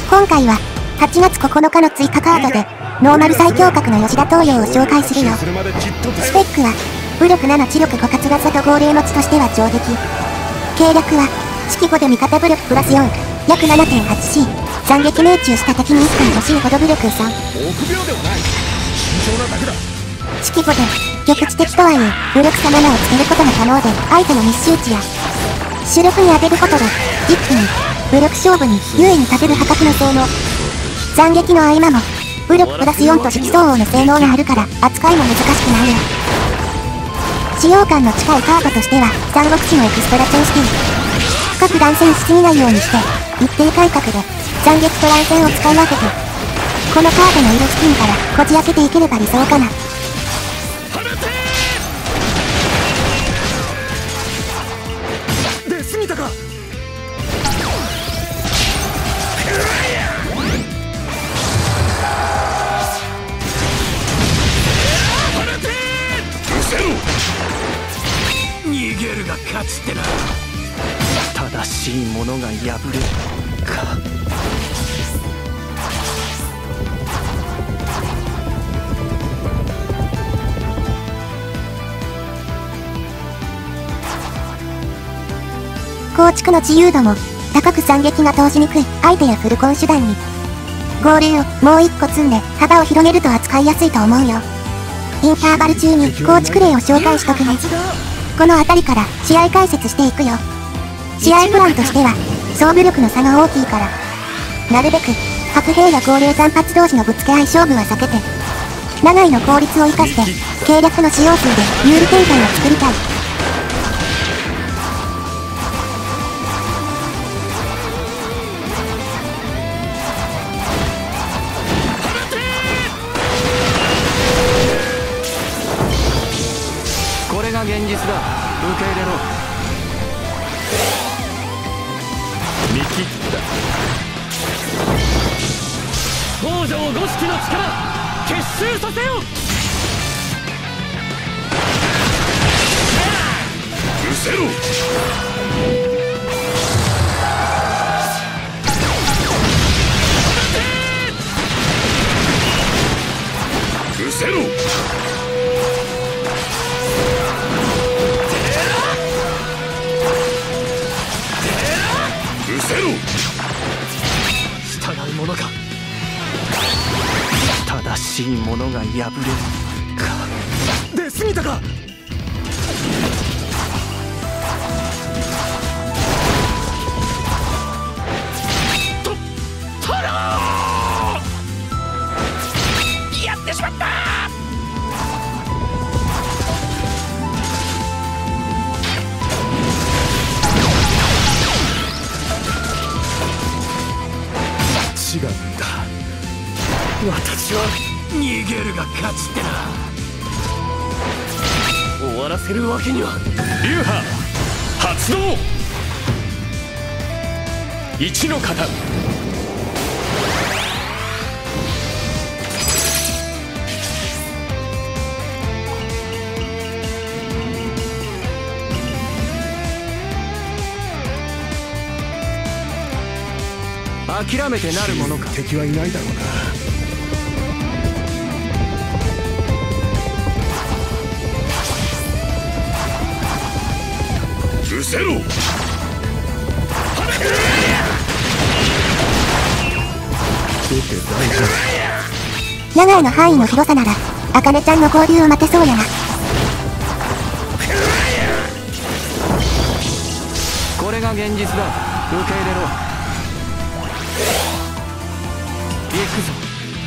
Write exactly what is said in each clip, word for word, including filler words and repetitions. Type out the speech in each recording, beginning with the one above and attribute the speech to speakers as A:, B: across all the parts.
A: 今回ははちがつここのかの追加カードでノーマル最強格の吉田東洋を紹介するよ。スペックは武力なな知力ご活技と号令持ちとしては上出来。計略は式ごで味方武力プラスよん約 ななてんはちシー 斬撃命中した敵にいっかい欲しいほど武力さん。式ごで局地的とはいえ武力差ななをつけることが可能で、相手の密集地や主力に当てることで一気に武力勝負に優位に立てる破格の性能。斬撃の合間も武力プラスよんと色相応の性能があるから扱いも難しくないよ。使用感の近いカードとしては三国志のエクストラチェンシティ。各乱戦しすぎないようにして一定間隔で斬撃と乱戦を使い分けて、このカードの色付近からこじ開けていければ理想かな。
B: 出過ぎたか。逃げるが勝ちってな。正しいものが破れるか。
A: 構築の自由度も高く斬撃が通しにくい相手やフルコン手段に号令をもう一個積んで幅を広げると扱いやすいと思うよ。インターバル中に構築例を紹介しとくね。この辺りから試合解説していくよ。試合プランとしては総武力の差が大きいから、なるべく白兵や号令単発同士のぶつけ合い勝負は避けて、長井の効率を生かして計略の使用数で有利展開を作りたい。
B: これが現実だ。受け入れろ。見切った。東条五色の力結集させよ。失せろ。失せろ。失せろ。従うものか。正しいものが破れるか。出過ぎたか。と、とろー。やってしまった。違うんだ。私は逃げるが勝ちってな。終わらせるわけには。流派発動。一の型。諦めてなるものか。敵はいないだろうな。失せろ。
A: 長井の範囲の広さなら茜ちゃんの合流を待てそうやな。
B: これが現実だ。受け入れろ。行くぞ。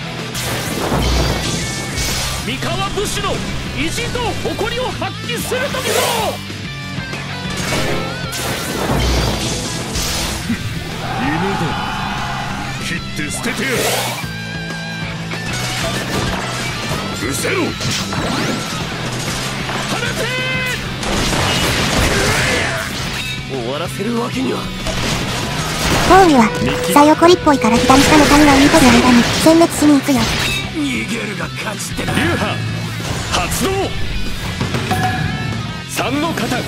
B: 三河武士の意地と誇りを発揮する時ぞ。犬だ。切って捨ててやる。失せろ。放て。終わらせるわけには。
A: 抗議は左横りっぽいから左下の谷が浮いてる間に殲滅しに行くよ。
B: 逃げるが勝ちってな。流派発動。三の型。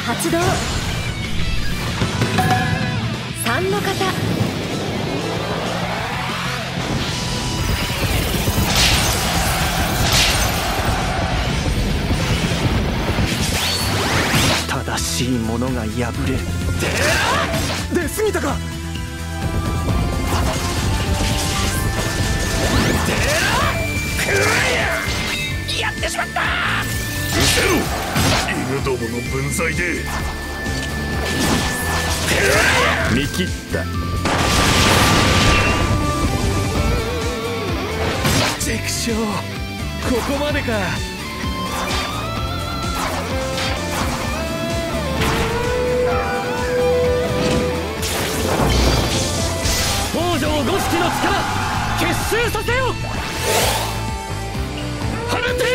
C: 発動。さんの型。
B: 正しいものが破れる。出過ぎたか。やってしまった。
D: 失せろ、犬どもの分際で。
B: 見切った。畜生、ここまでか。北条五色の力結集させよ。放て。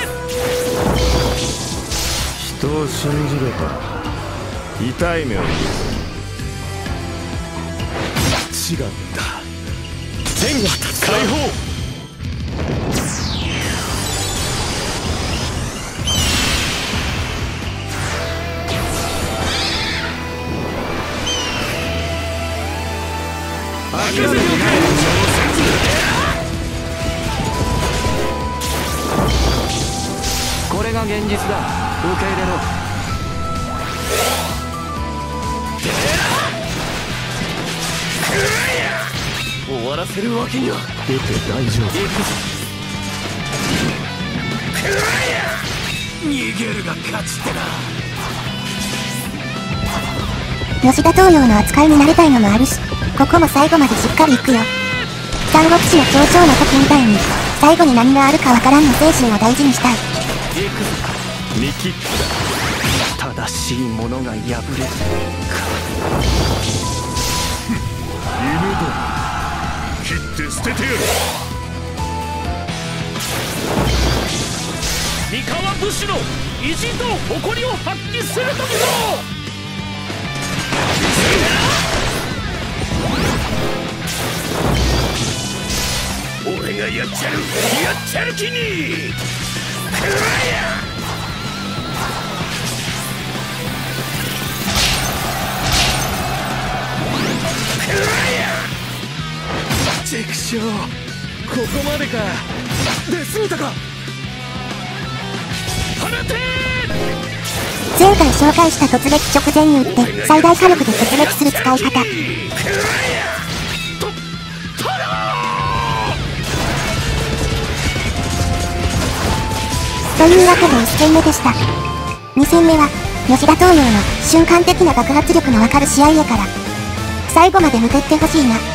D: 人を信じれば痛い目を見る。
B: 違うんだ。全部解放。
D: 諦めておけ。
B: これが現実だ。受け入れろ。終わらせるわけには。出て大丈夫。行くぞ。逃げるが勝ちってな。
A: 吉田東洋の扱いに慣れたいのもあるし、ここも最後までしっかりいくよ。三国志の頂上の時みたいに、最後に何があるかわからんの精神を大事にしたい。
B: 行くぞ。見切った。正しいものが破れるか。
D: 犬ども、切って捨ててやる。
B: 三河武士の意地と誇りを発揮する時ぞ。
D: 俺がやっちゃる、やっちゃる気に。
B: 畜生、ここまでか。出過ぎたか。放て。
A: 前回紹介した突撃直前に打って最大火力で突撃する使い方。というわけでいっ戦目でした。に戦目は吉田東洋の瞬間的な爆発力のわかる試合やから、最後まで向けてほしいな。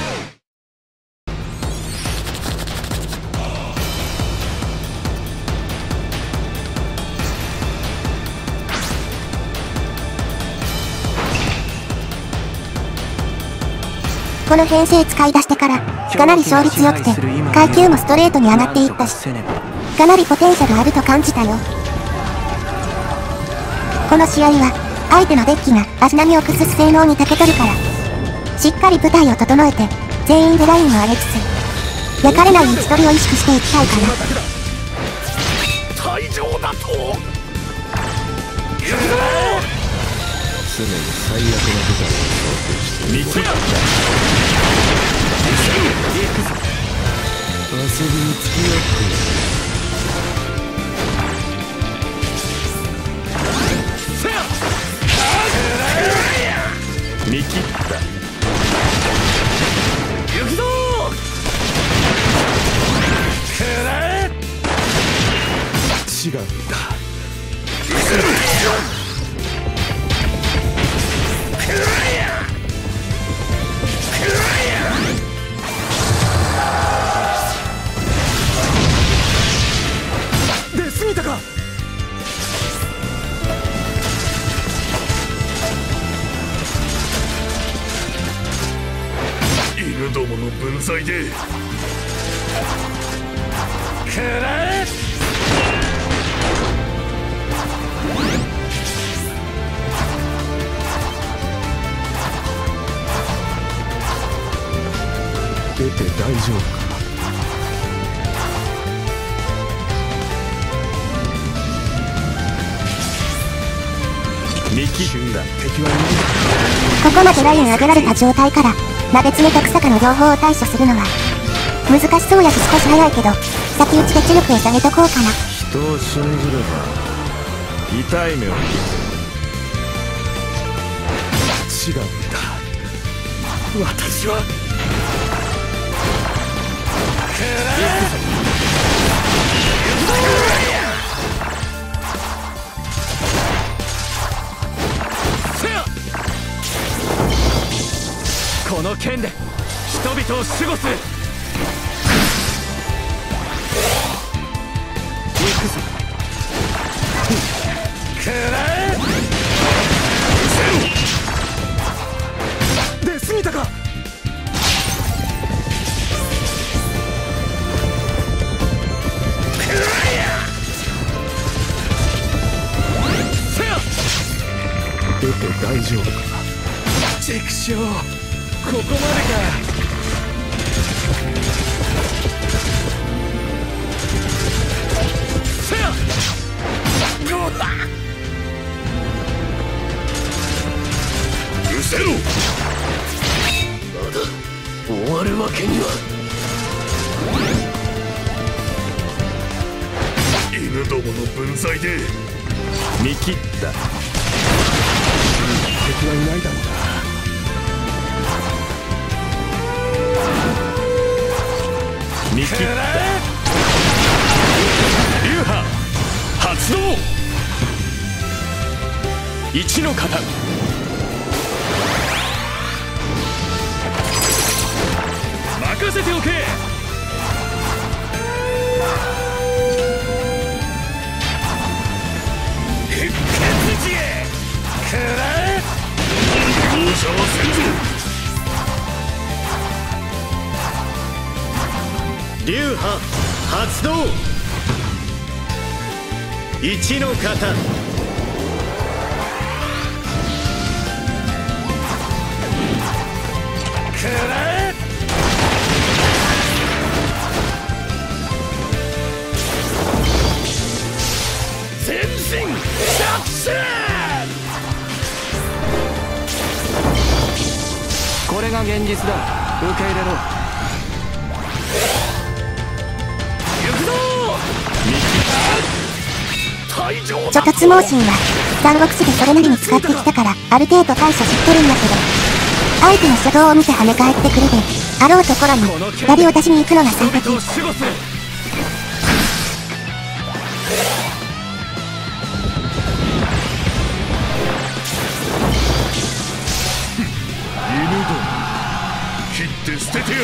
A: この編成使い出してからかなり勝率良くて階級もストレートに上がっていったし、かなりポテンシャルあると感じたよ。この試合は相手のデッキが足並みを崩す性能に長けとるから、しっかり舞台を整えて全員でラインを上げつつ焼かれない位置取りを意識していきたいかな。
D: 退場だと。常に最悪な舞台を想定して見切った。遊びに付き合って見切った。行くぞ。くらえ。
B: 違うんだ。出過ぎたか。
D: 犬どもの分際で。くらえ。
B: 出て大丈夫か。
D: 見
B: 見切った敵は
A: ここまでライン上げられた状態から鍋爪と草加の両方を対処するのは難しそうやし少し早いけど先打ちで知力を下げとこうかな。
D: 人を信じれば痛い目を見る。
B: 違うんだ。私はこの剣で人々を守護する。行くぞ。くらえ。出過ぎたか。出て大丈夫か。畜生、ここまでか。せやゴーだ。うせろ。まだ終わるわけには。犬どもの分際で見切った。敵はいないだろうな。見切った。流派発動。一の型。任せておけ。復活時へくらえ。容赦はせんぞ。流派発動。一の型。くらえ。全身着手。これが現実だ。受け入れろ。行くぞ。
A: 諸突猛進は三国志でそれなりに使ってきたからある程度対処知ってるんだけど、相手の初動を見て跳ね返ってくるであろうところに槍を出しに行くのが最適。
B: 切って捨ててやる。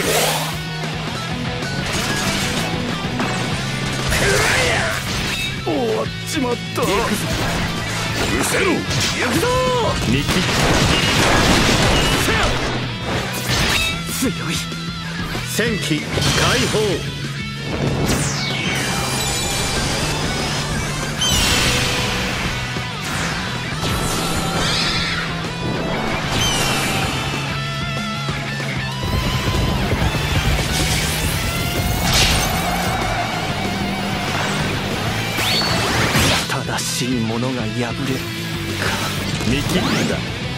B: 終わっちまった。行くぞ。うせろ。行くぞ。見切った。強い。戦機解放。正しいものが破れるか。見切った。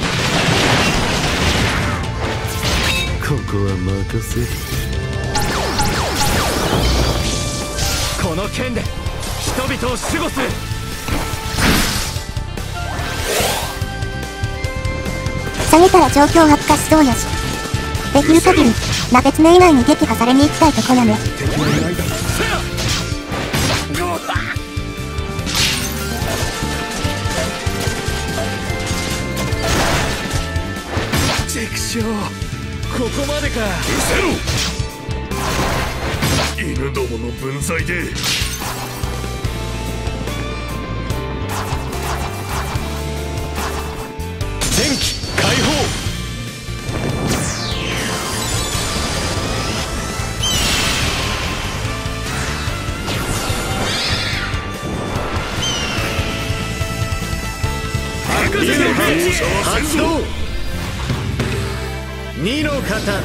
B: ここは任せる。この剣で人々を守護する。
A: 下げたら状況悪化しそうやし、できる限り鍋爪以外に撃破されに行きたいとこやね。
B: 敵はいないだろう。畜生、ここまでか。うせろ。犬どもの分際で。戦機解放。発動。二の型。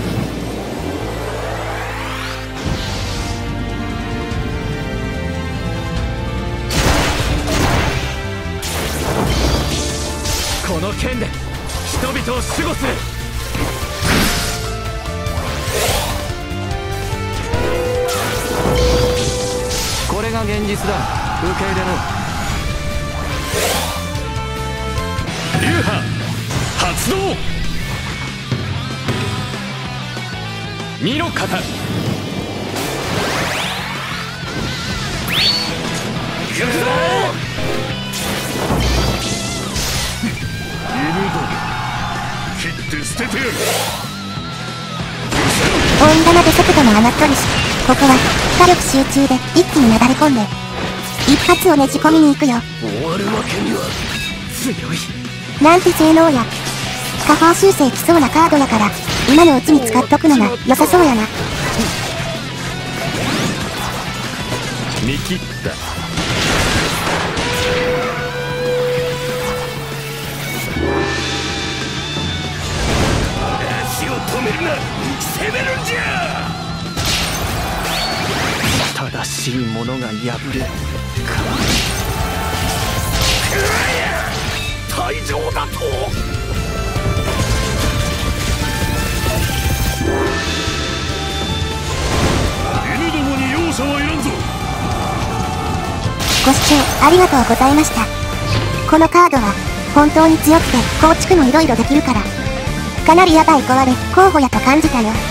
B: この剣で人々を守護する。
D: これが現実だ。受け入れろ。
B: 流派発動。二の型。行くぞ。犬ども切って捨ててやる。
A: 温玉で速度も上がっとるし、ここは火力集中で一気になだれ込んで一発をねじ込みに行くよ。
B: 終わるわけには。強い。
A: なんて性能や。下方修正来そうなカードやから今のうちに使っとくのが良さそうやな。
B: 見切った。足を止めるな。攻めるんじゃ。正しいものが破れるか。退場だと。犬どもに容赦はいらんぞ。
A: ご視聴ありがとうございました。このカードは本当に強くて構築もいろいろできるからかなりヤバい壊れ候補やと感じたよ。